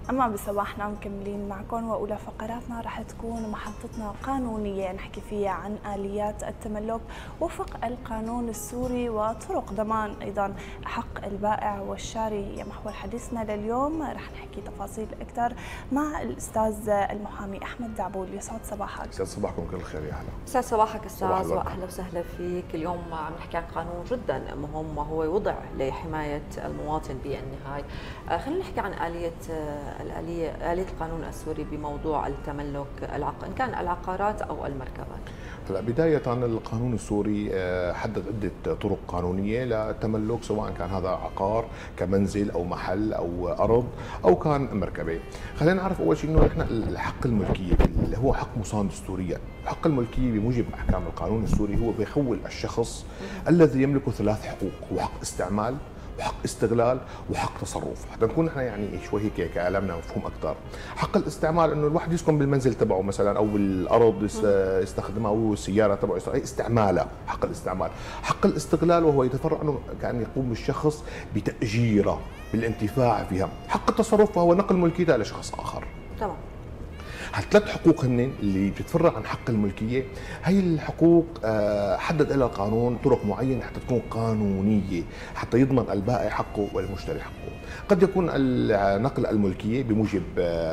أما بصباحنا مكملين معكم، وأولى فقراتنا رح تكون محطتنا قانونية نحكي فيها عن آليات التملك وفق القانون السوري وطرق ضمان أيضا حق البائع والشاري. هي محور حديثنا لليوم، رح نحكي تفاصيل أكثر مع الأستاذ المحامي أحمد دعبول. يسعد صباحك. يسعد صباحكم كل خير. يا هلا. يسعد صباحك أستاذ وأهلا وسهلا فيك. اليوم عم نحكي عن قانون جدا مهم وهو وضع لحماية المواطن بالنهاية. خلينا نحكي عن آلية القانون السوري بموضوع التملك إن كان العقارات أو المركبات. هلا بداية القانون السوري حدد عدة طرق قانونية للتملك، سواء كان هذا عقار كمنزل أو محل أو أرض أو كان مركبة. خلينا نعرف أول شيء إنه نحن الحق الملكية اللي هو حق مصان دستوريا. حق الملكية بموجب أحكام القانون السوري هو بيخول الشخص الذي يملك ثلاث حقوق، هو حق استعمال وحق استغلال وحق تصرف. حتى نكون نحن يعني شوي هيك كلامنا مفهوم اكثر. حق الاستعمال انه الواحد يسكن بالمنزل تبعه مثلا او بالارض يستخدمها او السياره تبعه استعمالها، حق الاستعمال. حق الاستغلال وهو يتفرع انه كان يقوم الشخص بتاجيرها بالانتفاع فيها. حق التصرف وهو نقل ملكيتها لشخص اخر. تمام. هالثلاث حقوق هن اللي بتتفرع عن حق الملكيه. هي الحقوق حدد لها القانون طرق معينه حتى تكون قانونيه، حتى يضمن البائع حقه والمشتري حقه. قد يكون نقل الملكيه بموجب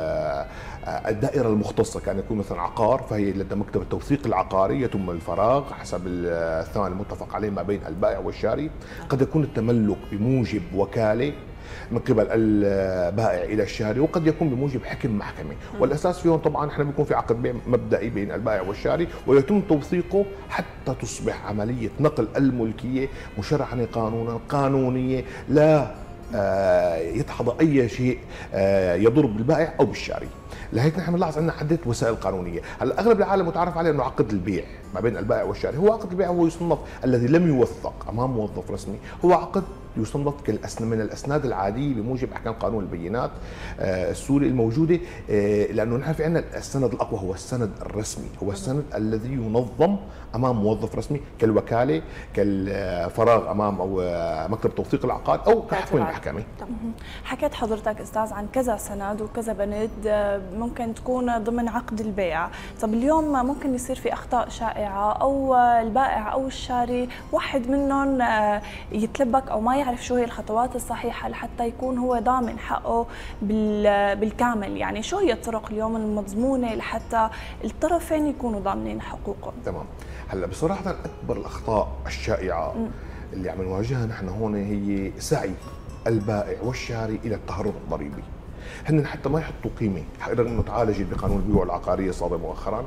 الدائره المختصه، كان يكون مثلا عقار فهي لدى مكتب التوثيق العقاري يتم الفراغ حسب الثمن المتفق عليه ما بين البائع والشاري. قد يكون التملك بموجب وكاله من قبل البائع الى الشاري، وقد يكون بموجب حكم محكمه، والاساس فيهم طبعا احنا بيكون في عقد بيع مبدئي بين البائع والشاري ويتم توثيقه حتى تصبح عمليه نقل الملكيه مشرعه قانونا قانونيه لا يتحظى اي شيء يضر بالبائع او بالشاري. لهيك نحن بنلاحظ عندنا عده وسائل قانونيه. هلا اغلب العالم متعارف عليه انه عقد البيع ما بين البائع والشاري. هو عقد البيع هو يصنف الذي لم يوثق امام موظف رسمي، هو عقد يصنف من الاسناد العاديه بموجب احكام قانون البينات السوري الموجوده، لانه نحن في عندنا السند الاقوى هو السند الرسمي، هو السند الذي ينظم امام موظف رسمي كالوكاله، كالفراغ امام او مكتب توثيق العقار او كحكم المحكمه. حكيت حضرتك استاذ عن كذا سند وكذا بند ممكن تكون ضمن عقد البيع. طب اليوم ممكن يصير في اخطاء شائعه او البائع او الشاري واحد منهم يتلبك او ما يعرف شو هي الخطوات الصحيحه لحتى يكون هو ضامن حقه بالكامل. يعني شو هي الطرق اليوم المضمونه لحتى الطرفين يكونوا ضامنين حقوقهم؟ تمام. هلا بصراحه اكبر الاخطاء الشائعه اللي عم نواجهها نحن هون هي سعي البائع والشاري الى التهرب الضريبي. هن حتى ما يحطوا قيمه، حقدر انه تعالجت بقانون البيوع العقاريه الصادر مؤخرا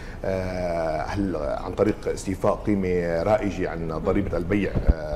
عن طريق استيفاء قيمه رائجه عن ضريبه البيع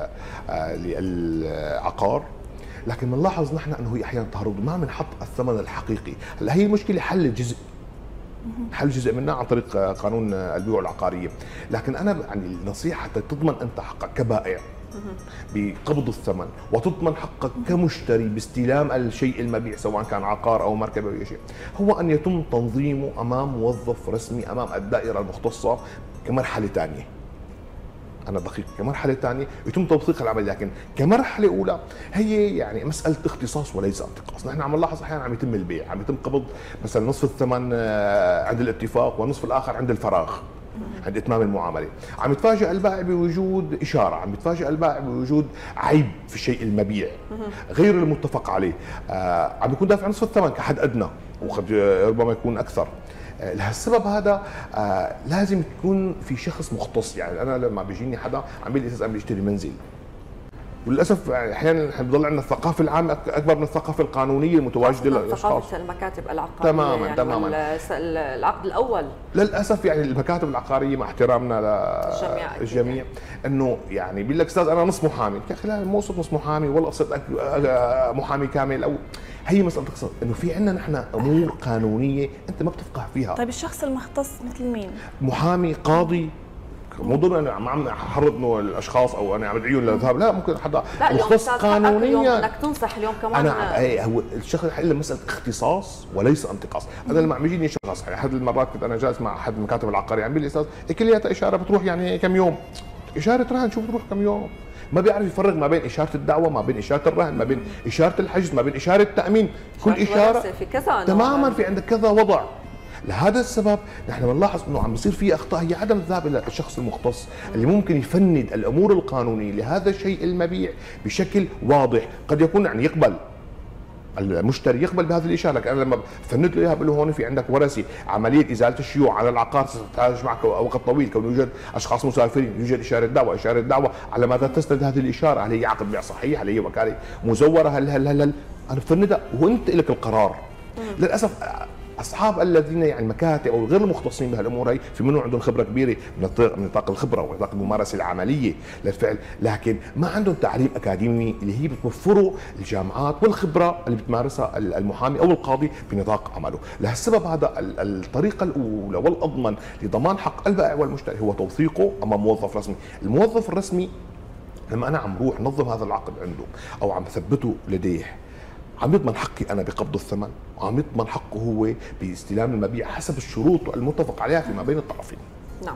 للعقار. لكن بنلاحظ نحن انه هي احيانا تهرب، ما بنحط الثمن الحقيقي. هلا هي المشكله حل جزء منها عن طريق قانون البيوع العقاريه. لكن انا يعني النصيحه حتى تضمن انت حقك كبائع بقبض الثمن وتضمن حقك كمشتري باستلام الشيء المبيع سواء كان عقار او مركبه او اي شيء، هو ان يتم تنظيمه امام موظف رسمي امام الدائره المختصه كمرحله ثانيه. أنا دقيق، كمرحلة ثانية يتم توثيق العمل، لكن كمرحلة أولى هي يعني مسألة اختصاص وليس انتقاص. نحن عم نلاحظ أحيانا عم يتم البيع، عم يتم قبض مثلا نصف الثمن عند الاتفاق والنصف الآخر عند الفراغ عند إتمام المعاملة. عم يتفاجئ البائع بوجود إشارة، عم يتفاجئ البائع بوجود عيب في الشيء المبيع غير المتفق عليه، عم يكون دافع نصف الثمن كحد أدنى وقد ربما يكون أكثر. لهالسبب هذا لازم تكون في شخص مختص. يعني انا لما بيجيني حدا عم بيقول لي اساس انا بدي اشتري منزل، وللاسف احيانا بضل عندنا الثقافه العامه اكبر من الثقافه القانونيه المتواجده للاشخاص. ثقافه المكاتب العقاريه تماما يعني تماما. العقد الاول للاسف يعني المكاتب العقاريه مع احترامنا للجميع انه يعني بيقول لك استاذ انا نص محامي، يا اخي لا مو قصه نص محامي ولا قصه محامي كامل. او هي مساله تقصد انه في عندنا نحن امور قانونيه انت ما بتفقه فيها. طيب الشخص المختص مثل مين؟ محامي، قاضي. مو ضروري انا عم احرض انه الاشخاص او انا عم ادعيهم للذهاب، لا ممكن حدا مختص قانونيا. انك تنصح اليوم كمان. انا هو الشغله الا مساله اختصاص وليس انتقاص. انا لما عم يجيني شخص احد المرات كنت انا جالس مع احد المكاتب العقاريه عم بيقول لي استاذ كلياتها اشاره بتروح يعني كم يوم، اشاره رهن شو بتروح كم يوم. ما بيعرف يفرق ما بين اشاره الدعوه، ما بين اشاره الرهن، ما بين اشاره الحجز، ما بين اشاره التامين، كل اشاره في كذا تماما في عندك كذا وضع. لهذا السبب نحن بنلاحظ انه عم بيصير في اخطاء، هي عدم الذهاب الى الشخص المختص اللي ممكن يفند الامور القانونيه لهذا الشيء المبيع بشكل واضح. قد يكون يعني يقبل المشتري يقبل بهذه الاشاره، لكن انا لما فند له اياها بقول له هون في عندك ورثه، عمليه ازاله الشيوع على العقار ستحتاج معك وقت طويل، كون يوجد اشخاص مسافرين، يوجد اشاره دعوه، اشاره دعوه على ماذا تستند هذه الاشاره؟ هل هي عقد بيع صحيح؟ هل هي وكاله مزوره؟ هل انا بفندها وانت لك القرار. للاسف اصحاب الذين يعني مكاتب او غير المختصين بهالامور هي في منهم عندهم خبره كبيره من نطاق الخبره ونطاق الممارسه العمليه للفعل، لكن ما عندهم تعليم اكاديمي اللي هي بتوفره الجامعات والخبره اللي بتمارسها المحامي او القاضي في نطاق عمله. لهالسبب هذا الطريقه الاولى والاضمن لضمان حق البائع والمشتري هو توثيقه امام موظف رسمي. الموظف الرسمي لما انا عم روح نظم هذا العقد عنده او عم ثبته لديه، عم يضمن حقي انا بقبض الثمن، وعم يضمن حقه هو باستلام المبيع حسب الشروط المتفق عليها فيما بين الطرفين. نعم.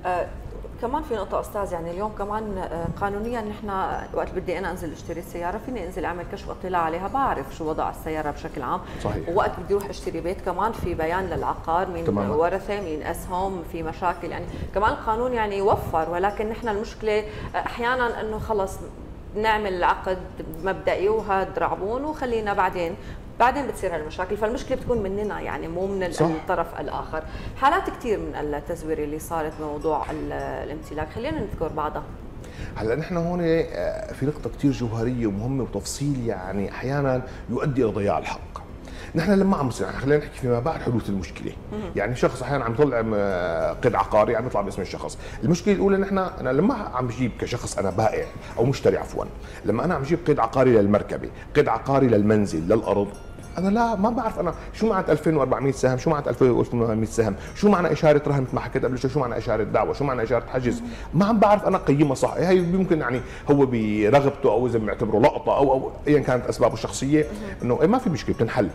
كمان في نقطة أستاذ، يعني اليوم كمان قانونيا نحن وقت بدي أنا أنزل أشتري السيارة فيني أنزل أعمل كشف اطلاع عليها، بعرف شو وضع السيارة بشكل عام. صحيح. ووقت بدي أروح أشتري بيت كمان في بيان للعقار، مين تماما. ورثة، مين أسهم، في مشاكل، يعني كمان القانون يعني يوفر، ولكن نحن المشكلة أحيانا إنه خلص نعمل العقد مبدئي وهذا رعبون وخلينا بعدين بتصير هالمشاكل، فالمشكله بتكون مننا يعني مو من الطرف الاخر. حالات كثير من التزوير اللي صارت بموضوع الامتلاك، خلينا نذكر بعضها. هلا نحن هون في نقطه كثير جوهريه ومهمه وتفصيل يعني احيانا يؤدي الى ضياع الحق. نحن لما عم نصير خلينا نحكي فيما بعد حدوث المشكله، يعني شخص احيانا عم يطلع قيد عقاري عم يطلع باسم الشخص. المشكله الاولى نحن انا لما عم بجيب كشخص انا بائع او مشتري عفوا، لما انا عم بجيب قيد عقاري للمركبه، قيد عقاري للمنزل، للارض، انا لا ما بعرف انا شو معنى 2400 سهم، شو معنى 2800 سهم، شو معنى اشاره رهن مثل ما حكيت قبل شوي، شو معنى اشاره دعوه، شو معنى اشاره حجز، ما عم بعرف انا قيمها صح. هي ممكن يعني هو برغبته او اذا معتبره لقطه او ايا كانت اسبابه الشخصيه انه ما في مشكله بتنحل.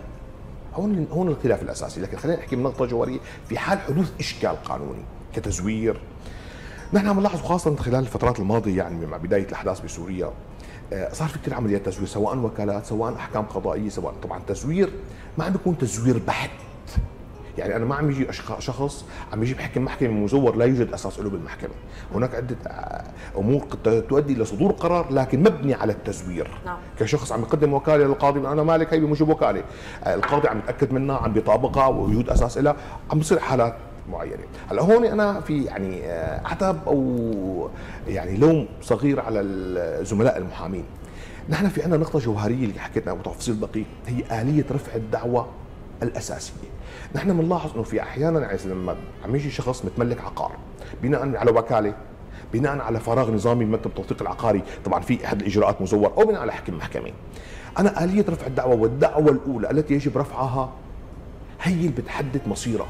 هون الخلاف الاساسي، لكن خلينا نحكي من نقطه جوهريه في حال حدوث اشكال قانوني كتزوير. نحن عم نلاحظ خاصه خلال الفترات الماضيه يعني مع بدايه الاحداث بسوريا صار في كثير عمليات تزوير، سواء وكالات سواء احكام قضائيه سواء. طبعا تزوير ما عم بيكون تزوير بحت، يعني انا ما عم يجي شخص عم يجيب حكم محكمه مزور لا يوجد اساس له بالمحكمه. هناك عده امور قد تؤدي الى صدور قرار لكن مبني على التزوير. نعم. كشخص عم يقدم وكاله للقاضي انا مالك هي بموجب وكاله، القاضي عم يتاكد منها عم بيطابقها ووجود اساس لها، عم بصير حالات معينه. هلا هون انا في يعني عتب او يعني لوم صغير على الزملاء المحامين. نحن في عندنا نقطه جوهريه اللي حكيتنا بتفصيل دقيق، هي اليه رفع الدعوه الاساسيه. نحن بنلاحظ انه في احيانا يعني لما عم يجي شخص متملك عقار بناء على وكاله، بناء على فراغ نظامي بمكتب التوثيق العقاري، طبعا في احد الاجراءات مزور، او بناء على حكم محكمه. انا اليه رفع الدعوه والدعوه الاولى التي يجب رفعها هي اللي بتحدد مصيرها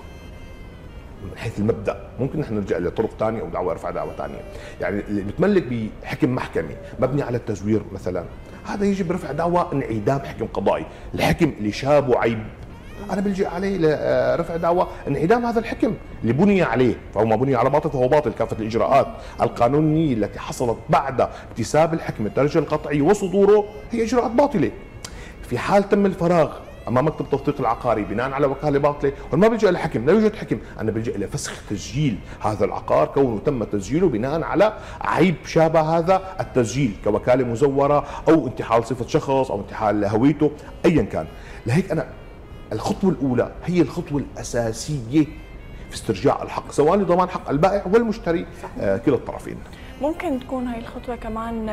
من حيث المبدا. ممكن نحن نرجع لطرق ثانيه او دعوه رفع دعوه ثانيه، يعني اللي متملك بحكم محكمه مبني على التزوير مثلا، هذا يجب رفع دعوه انعدام حكم قضائي، الحكم اللي شابه عيب انا بلجئ عليه لرفع دعوى انعدام هذا الحكم اللي بني عليه، فهو ما بني على باطل فهو باطل. كافه الاجراءات القانونيه التي حصلت بعد اكتساب الحكم الدرجه القطعيه وصدوره هي اجراءات باطله. في حال تم الفراغ امام مكتب التوثيق العقاري بناء على وكاله باطله، وما بلجئ لحكم، لا يوجد حكم، انا بلجئ الى فسخ تسجيل هذا العقار كونه تم تسجيله بناء على عيب شابه هذا التسجيل كوكاله مزوره او انتحال صفه شخص او انتحال هويته ايا كان. لهيك انا الخطوة الأولى هي الخطوة الأساسية في استرجاع الحق سواء لضمان حق البائع والمشتري كلا الطرفين. ممكن تكون هاي الخطوة كمان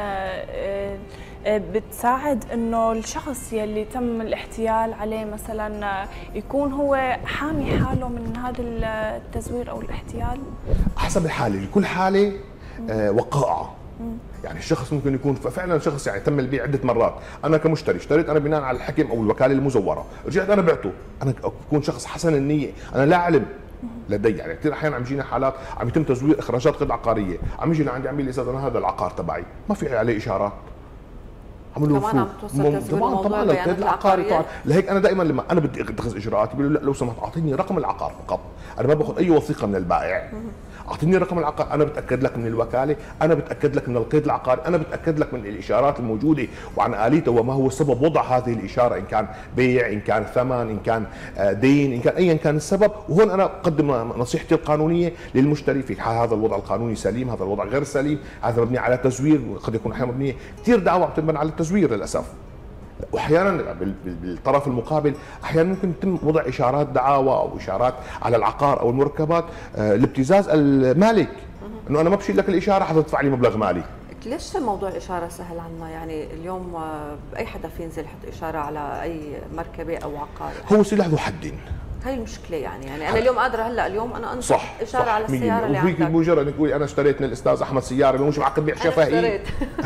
بتساعد انه الشخص يلي تم الاحتيال عليه مثلا يكون هو حامي حاله من هذا التزوير او الاحتيال؟ حسب الحالة، لكل حالة وقائع. يعني الشخص ممكن يكون فعلا شخص يعني تم البيع عده مرات، انا كمشتري اشتريت انا بناء على الحكم او الوكاله المزوره، رجعت انا بعته، انا بكون شخص حسن النيه، انا لا علم لدي. يعني كثير احيانا عم يجينا حالات عم يتم تزوير اخراجات قطع عقاريه، عم يجي لعندي عم يقول لي استاذ انا هذا العقار تبعي ما في عليه اشارات، عملوا كمان عم توصل تزوير طبعا القيد العقاري طبعا. لهيك انا دائما لما انا بدي اتخذ اجراءاتي بقول له لا لو سمحت اعطيني رقم العقار فقط، انا ما باخذ اي وثيقه من البائع، اعطيني رقم العقار، انا بتاكد لك من الوكاله، انا بتاكد لك من القيد العقاري، انا بتاكد لك من الاشارات الموجوده وعن اليته وما هو سبب وضع هذه الاشاره، ان كان بيع، ان كان ثمن، ان كان دين، ان كان ايا كان السبب. وهون انا اقدم نصيحتي القانونيه للمشتري في حال هذا الوضع القانوني سليم، هذا الوضع غير سليم، هذا مبني على تزوير، قد يكون احيانا مبنيه كثير دعوى بتنبني على التزوير للاسف. واحيانا بالطرف المقابل احيانا ممكن يتم وضع اشارات دعاوى او اشارات على العقار او المركبات لابتزاز المالك، انه انا ما بشيل لك الاشاره حتى تدفع لي مبلغ مالي. ليش موضوع الإشارة سهل عنا؟ يعني اليوم أي حدا في ينزل يحط إشارة على أي مركبة أو عقار. هو سلاح ذو حدين. هاي المشكلة يعني أنا اليوم قادرة هلا اليوم أنا أنصح صح إشارة صح على السيارة اللي عندك. مجرد تقولي أنا اشتريت من الأستاذ أحمد سيارة مش معقد بيع شفاهي.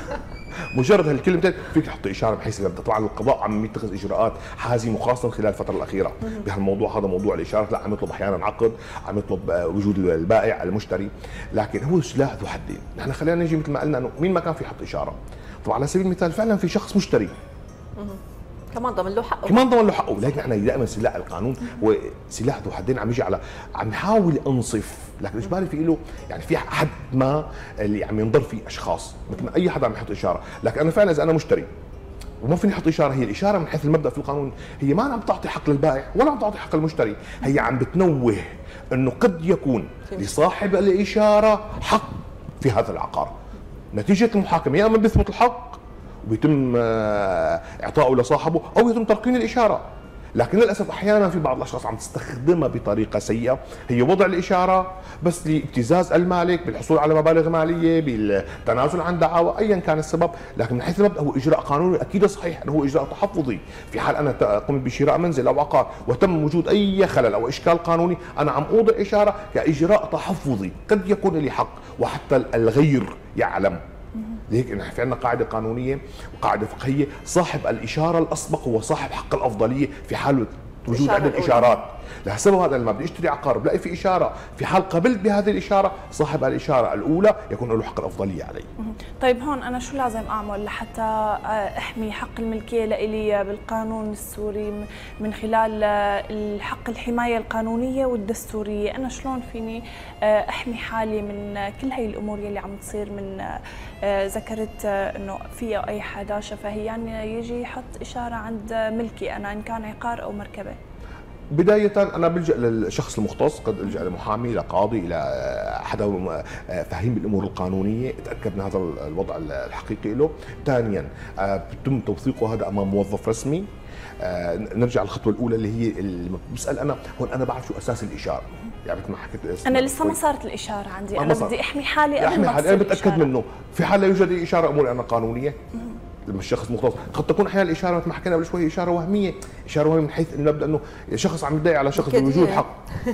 مجرد هالكلمتين فيك تحطي اشاره بحيث انه طبعا القضاء عم يتخذ اجراءات حازمه وخاصه خلال الفتره الاخيره بهالموضوع هذا، موضوع الاشارات. لا عم يطلب احيانا عقد، عم يطلب وجود البائع المشتري، لكن هو سلاح ذو حدين. نحن خلينا نجي مثل ما قلنا انه مين ما كان في يحط اشاره. طبعا على سبيل المثال فعلا في شخص مشتري كمان ضمن له حقه، كمان ضمن له حقه، لكن احنا دائما سلاح القانون هو سلاح ذو حدين، عم يجي على عم نحاول انصف، لكن اجباري في له يعني في حد ما اللي عم ينضر فيه اشخاص مثل ما اي حدا عم يحط اشاره. لكن انا فعلا اذا انا مشتري وما فيني احط اشاره، هي الاشاره من حيث المبدا في القانون هي ما عم تعطي حق للبائع ولا عم تعطي حق المشتري، هي عم بتنوه انه قد يكون لصاحب الاشاره حق في هذا العقار. نتيجه المحاكمه يا اما بيثبت الحق وبيتم اعطائه لصاحبه او يتم تلقين الاشاره. لكن للاسف احيانا في بعض الاشخاص عم تستخدمها بطريقه سيئه، هي وضع الاشاره بس لابتزاز المالك بالحصول على مبالغ ماليه، بالتنازل عن دعاوى، ايا كان السبب. لكن من حيث المبدا هو اجراء قانوني اكيد صحيح، انه هو اجراء تحفظي. في حال انا قمت بشراء منزل او عقار وتم وجود اي خلل او اشكال قانوني، انا عم اوضع اشاره كاجراء تحفظي، قد يكون لي حق وحتى الغير يعلم. لهيك نحن في عندنا قاعده قانونيه وقاعده فقهيه، صاحب الاشاره الاسبق هو صاحب حق الافضليه في حال وجود عدة اشارات. لهالسبب هذا لما بدي اشتري عقار بلاقي في اشاره، في حال قبلت بهذه الاشاره صاحب الاشاره الاولى يكون له حق الافضليه علي. طيب هون انا شو لازم اعمل لحتى احمي حق الملكيه لإلي بالقانون السوري من خلال الحق الحمايه القانونيه والدستوريه؟ انا شلون فيني احمي حالي من كل هي الامور يلي عم تصير؟ من ذكرت انه في اي حدا شفهيا يجي يحط اشاره عند ملكي انا ان كان عقار او مركبه. بداية أنا بلجأ للشخص المختص، قد ألجأ لمحامي، لقاضي، إلى حدا فهيم بالأمور القانونية، أتأكد من هذا الوضع الحقيقي له. ثانيا بتم توثيقه هذا أمام موظف رسمي. نرجع للخطوة الأولى اللي هي اللي بسأل أنا هون أنا بعرف شو أساس الإشارة. يعني مثل ما حكيت أنا لسه ما صارت الإشارة عندي، أنا بدي أحمي حالي قبل ما تصير. أنا بتأكد منه في حال لا يوجد إشارة أموري أنا قانونية. لما الشخص مختص قد تكون احيانا الاشاره مثل ما حكينا قبل شوي اشاره وهميه، اشاره وهميه من حيث انه نبدا انه شخص عم يدعي على شخص بوجود حق.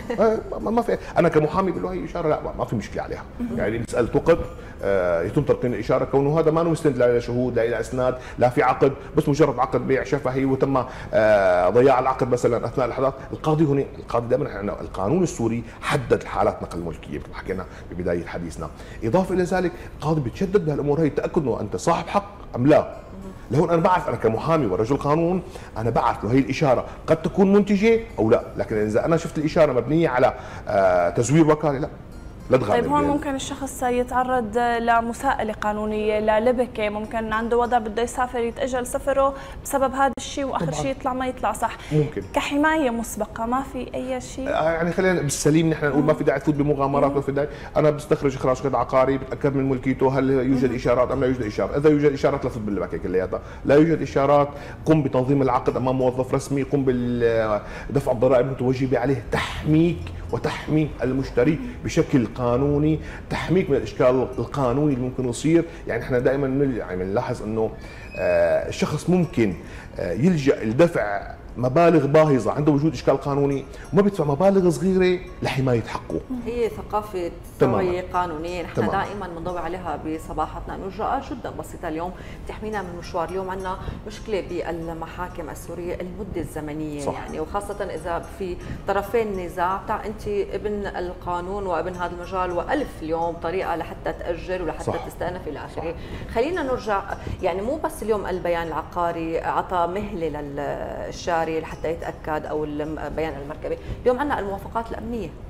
ما في، انا كمحامي بقول له هي اشاره لا ما في مشكله عليها، يعني مساله وقت يتم تلقين الاشاره كونه هذا ما مستند لا الى شهود لا الى اسناد لا في عقد، بس مجرد عقد بيع شفهي وتم ضياع العقد مثلا اثناء الاحداث. القاضي هنا القاضي دائما القانون السوري حدد حالات نقل الملكيه مثل ما حكينا ببدايه حديثنا. اضافه الى ذلك القاضي بتشدد بهالامور هي، تاكد انه انت صاحب حق ام لا. لهون انا بعرف، انا كمحامي ورجل قانون انا بعرف لو هي الاشاره قد تكون منتجه او لا، لكن اذا انا شفت الاشاره مبنيه على تزوير وكاله لا تغامر. طيب هون ممكن الشخص يتعرض لمساءلة قانونية، للبكة، ممكن عنده وضع بده يسافر يتأجل سفره بسبب هذا الشيء واخر شيء يطلع ما يطلع صح. ممكن كحماية مسبقة ما في أي شيء. يعني خلينا بالسليم نحن نقول ما في داعي تفوت بمغامرات، ما في داعي. أنا بستخرج إخراج قيد عقاري، بتأكد من ملكيته، هل يوجد إشارات أم لا يوجد إشارات؟ إذا يوجد إشارات لا تفوت بالبكة كلياتها، لا يوجد إشارات قم بتنظيم العقد أمام موظف رسمي، قم بدفع الضرائب المتوجبة عليه، تحميك وتحمي المشتري بشكل قانوني، تحميك من الاشكال القانوني اللي ممكن يصير. يعني احنا دائما بنلاحظ انه الشخص ممكن يلجا لدفع مبالغ باهظه عنده وجود اشكال قانوني وما بيدفع مبالغ صغيره لحمايه حقه. هي ثقافه توعيه قانونيه نحن دائما بنضوي عليها بصباحتنا، انه اجراءات جدا بسيطه اليوم بتحمينا من مشوار. اليوم عندنا مشكله بالمحاكم السوريه المده الزمنيه صح. يعني وخاصه اذا في طرفين نزاع، بتاع انت ابن القانون وابن هذا المجال والف اليوم طريقه لحتى تاجل ولحتى صح. تستأنف الى اخره. خلينا نرجع، يعني مو بس اليوم البيان العقاري اعطى مهله للشارع لحتى يتاكد او بيان المركبه، اليوم عندنا الموافقات الامنيه.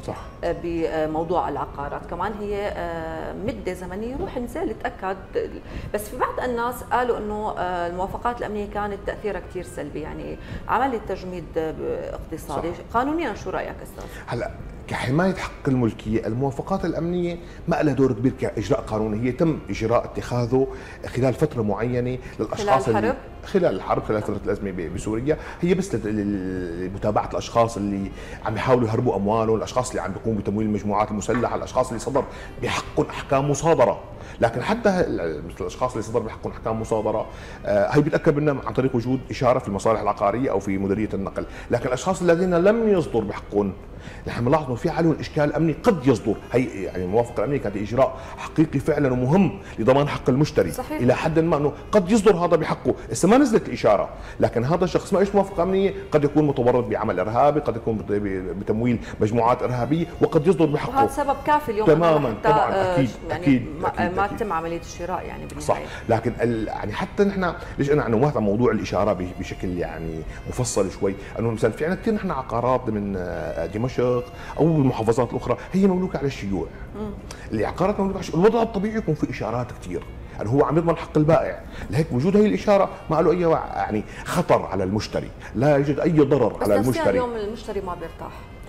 صح. بموضوع العقارات، كمان هي مده زمنيه روح انزل اتاكد. بس في بعض الناس قالوا انه الموافقات الامنيه كانت تاثيرها كثير سلبي، يعني عملت تجميد اقتصادي. صح. قانونيا شو رايك استاذ؟ هلا كحماية حق الملكية، الموافقات الأمنية ما لها دور كبير كإجراء قانوني، هي تم إجراء اتخاذه خلال فترة معينة للأشخاص خلال الحرب، خلال فترة الأزمة بسوريا، هي بس لمتابعة الأشخاص اللي عم يحاولوا يهربوا أموالهم، الأشخاص اللي عم بيقوموا بتمويل المجموعات المسلحة، الأشخاص اللي صدر بحقهم أحكام مصادرة. لكن حتى مثل الاشخاص اللي صدر بحقهم احكام مصادره، هي بيتاكد منها عن طريق وجود اشاره في المصالح العقاريه او في مديريه النقل. لكن الاشخاص الذين لم يصدر بحقهم، نحن بنلاحظ انه في عليهم اشكال امني قد يصدر. هي يعني الموافقه الامنيه كانت اجراء حقيقي فعلا ومهم لضمان حق المشتري. صحيح. الى حد ما انه قد يصدر هذا بحقه، لسه ما نزلت الاشاره، لكن هذا الشخص ما ايش موافقه امنيه، قد يكون متورط بعمل ارهابي، قد يكون بتمويل مجموعات ارهابيه، وقد يصدر بحقه. وهذا سبب كافي اليوم تماما طبعا. اكيد يعني اكيد ما تتم عمليه الشراء يعني بالنهايه. صح. لكن يعني حتى نحن ليش انا عنوهت عن موضوع الاشاره بشكل يعني مفصل شوي، انه مثلا في عندنا كثير نحن عقارات من دمشق او بالمحافظات الاخرى هي مملوكه على الشيوع. العقارات مملوكه على الشيوع، الوضع الطبيعي يكون في اشارات كثير، يعني هو عم يضمن حق البائع، لهيك وجود هي الاشاره ما له اي يعني خطر على المشتري، لا يوجد اي ضرر على المشتري. بس اليوم المشتري ما بيرتاح.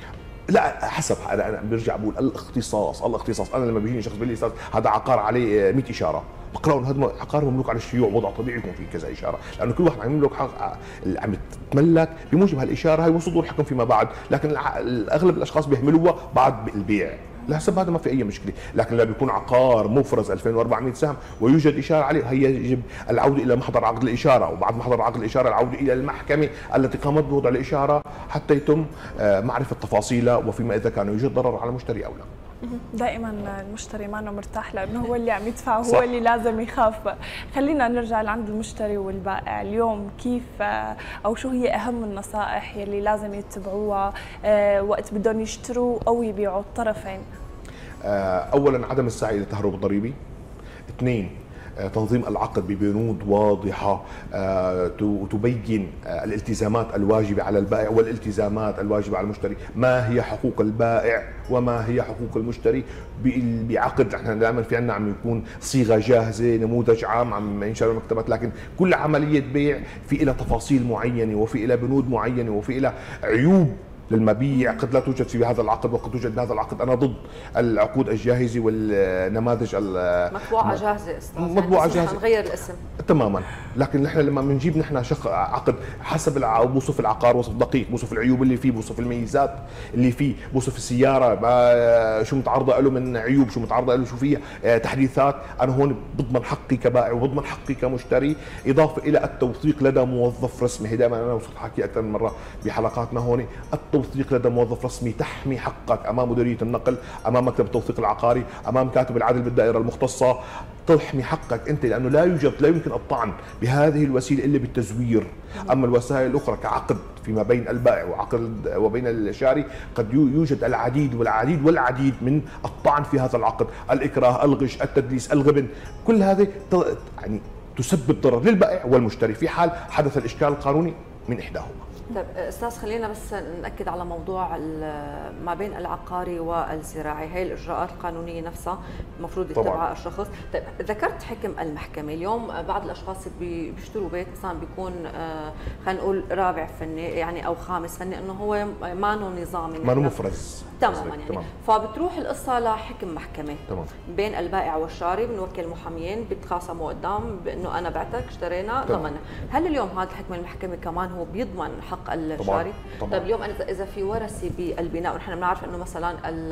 لا حسب، انا برجع بقول الاختصاص. انا لما بيجيني شخص بيقول لي استاذ هذا عقار عليه 100 اشاره، بقرا انه هذا عقار مملوك على الشيوع، وضع طبيعي يكون فيه كذا اشاره، لانه كل واحد عم يملك حق، عم يتملك بموجب هالاشاره هي وصدور الحكم فيما بعد، لكن اغلب الاشخاص بيهملوها بعد البيع. لحسب هذا ما في اي مشكله، لكن لما بيكون عقار مفرز 2400 سهم ويوجد اشاره عليه، هي يجب العوده الى محضر عقد الاشاره، وبعد محضر عقد الاشاره العوده الى المحكمه التي قامت بوضع الاشاره حتى يتم معرفه تفاصيلها وفيما اذا كان يوجد ضرر على المشتري او لا. دائما المشتري ما مرتاح لانه هو اللي عم يدفع وهو اللي لازم يخاف. خلينا نرجع لعند المشتري والبائع اليوم، كيف او شو هي اهم النصائح يلي لازم يتبعوها وقت بدهم يشتروا او يبيعوا الطرفين؟ اولا عدم السعي للتهرب الضريبي. اثنين تنظيم العقد ببنود واضحة تبين الالتزامات الواجبة على البائع والالتزامات الواجبة على المشتري، ما هي حقوق البائع وما هي حقوق المشتري بعقد. احنا دائما في عندنا عم يكون صيغة جاهزة، نموذج عام عم ينشر المكتبات، لكن كل عملية بيع في لها تفاصيل معينة وفي لها بنود معينة وفي لها عيوب للمبيع قد لا توجد في هذا العقد وقد توجد بهذا العقد. انا ضد العقود الجاهزه والنماذج مطبوعه جاهزه استاذ، مطبوعه جاهزه نغير الاسم تماما. لكن نحن لما بنجيب عقد حسب بوصف العقار، وصف دقيق، بوصف العيوب اللي فيه، بوصف الميزات اللي فيه، بوصف السياره شو متعرضه له من عيوب، شو متعرضه له شو فيها تحديثات، انا هون بضمن حقي كبائع وبضمن حقي كمشتري، اضافه الى التوثيق لدى موظف رسمي. هي دائما انا وصلت حكي اكثر من مره بحلقاتنا هون، التوثيق لدى موظف رسمي تحمي حقك امام مديريه النقل، امام مكتب التوثيق العقاري، امام كاتب العدل بالدائره المختصه، تحمي حقك انت، لانه لا يمكن الطعن بهذه الوسيله الا بالتزوير. اما الوسائل الاخرى كعقد فيما بين البائع وعقد وبين الشاري قد يوجد العديد والعديد من الطعن في هذا العقد، الاكراه، الغش، التدليس، الغبن، كل هذه يعني تسبب ضرر للبائع والمشتري في حال حدث الاشكال القانوني من احداهما. طيب استاذ خلينا بس ناكد على موضوع ما بين العقاري والزراعي، هي الاجراءات القانونيه نفسها المفروض يتبعها الشخص. طيب ذكرت حكم المحكمه، اليوم بعض الاشخاص بيشتروا بيت مثلا بيكون خلينا نقول رابع فني يعني او خامس فني، انه هو ما نظامي، ما مفرز تماما يعني تمام. فبتروح القصه لحكم محكمه تمام بين البائع والشاري، بنوكل محاميين بيتخاصموا قدام بانه انا بعتك اشترينا ضمننا. هل اليوم هذا الحكم المحكمه كمان هو بيضمن حق الشاري؟ طبعا. طيب اليوم اذا في ورثه بالبناء، ونحن بنعرف انه مثلا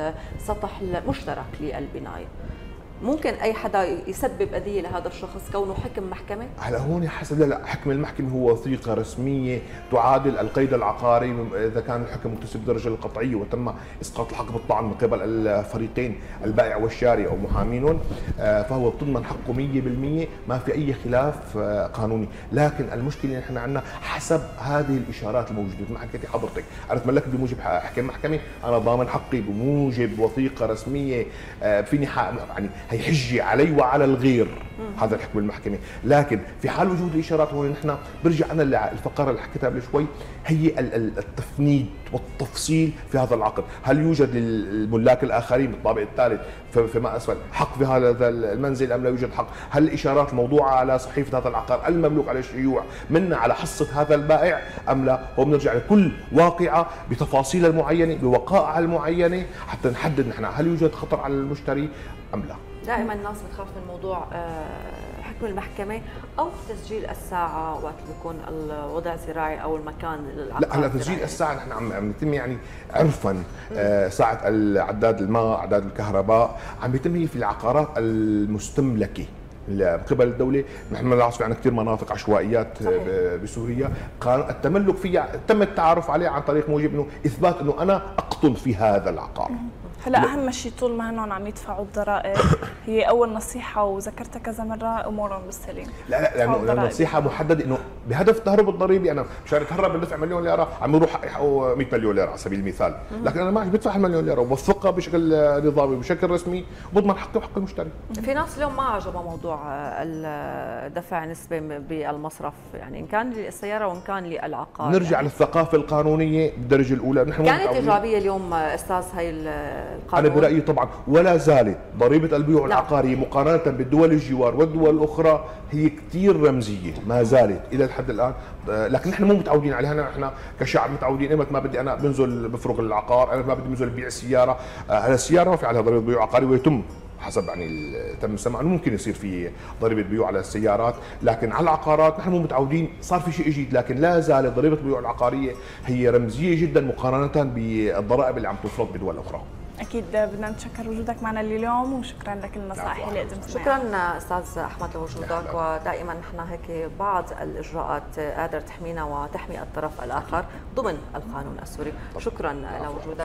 السطح المشترك للبنايه، ممكن اي حدا يسبب اذيه لهذا الشخص كونه حكم محكمه؟ هلا هون حسب، لا حكم المحكمه هو وثيقه رسميه تعادل القيد العقاري اذا كان الحكم مكتسب الدرجه القطعيه وتم اسقاط الحق بالطعن من قبل الفريقين البائع والشاري او محامينهم، فهو بتضمن حقه 100%، ما في اي خلاف قانوني. لكن المشكله نحن عندنا حسب هذه الاشارات الموجوده، مثل ما حكيتي حضرتك، انا تملكت بموجب حكم محكمه، انا ضامن حقي بموجب وثيقه رسميه فيني يعني هي حجه علي وعلى الغير. هذا الحكم المحكمه، لكن في حال وجود الاشارات هون نحن برجع انا للفقره اللي حكيتها قبل شوي، هي التفنيد والتفصيل في هذا العقد. هل يوجد للملاك الاخرين بالطابق الثالث فيما اسفل حق في هذا المنزل ام لا يوجد حق؟ هل الاشارات الموضوعه على صحيفه هذا العقار المملوك على الشيوع منا على حصه هذا البائع ام لا؟ هو بنرجع لكل واقعه بتفاصيلها المعينه بوقائعها المعينه حتى نحدد نحن هل يوجد خطر على المشتري ام لا. دائما الناس بتخاف من موضوع حكم المحكمة أو تسجيل الساعة وقت بيكون الوضع زراعي أو المكان للعقار. لا هلا تسجيل الساعة نحن عم يتم يعني عرفا ساعة عداد الماء، عداد الكهرباء، عم يتم هي في العقارات المستملكة من قبل الدولة. نحن بنعرف في عندنا كثير مناطق عشوائيات بسوريا التملك فيها تم التعرف عليه عن طريق موجب انه اثبات انه انا اقطن في هذا العقار. هلا اهم شيء طول ما هنن عم يدفعوا الضرائب، هي اول نصيحه وذكرتها كذا مره، امورهم بالسليم. لا لانه النصيحه محدده انه بهدف التهرب الضريبي، انا مشان اتهرب بدفع مليون ليره عم يروح يحققوا 100 مليون ليره على سبيل المثال، لكن انا معي بدفع المليون ليره وبوثقها بشكل نظامي وبشكل رسمي وبضمن حقي وحق المشتري. في ناس اليوم ما عجبها موضوع دفع نسبه بالمصرف، يعني ان كان للسياره وان كان للعقار. نرجع يعني للثقافه القانونيه بالدرجه الاولى. نحن كانت ايجابيه اليوم استاذ هي القانون؟ انا برايي طبعا ولا زالت ضريبه البيوع العقاريه مقارنه بالدول الجوار والدول الاخرى هي كثير رمزيه، ما زالت الى الحد الان، لكن نحن مو متعودين عليها. نحن كشعب متعودين ايمت ما بدي انا بنزل بفرغ العقار، انا ما بدي بنزل ببيع السياره، هلا السياره ما في عليها ضريبه بيوع عقاري ويتم حسب يعني تم السمع انه ممكن يصير في ضريبه بيوع على السيارات، لكن على العقارات نحن مو متعودين، صار في شيء جديد، لكن لا زالت ضريبه البيوع العقاريه هي رمزيه جدا مقارنه بالضرائب اللي عم تفرض بدول اخرى. اكيد بدنا نتشكر وجودك معنا اليوم وشكرا لك للنصائح اللي قدمتها. شكرا استاذ احمد لوجودك، ودائما نحن هيك بعض الاجراءات قادره تحمينا وتحمي الطرف الاخر ضمن القانون السوري. شكرا لوجودك.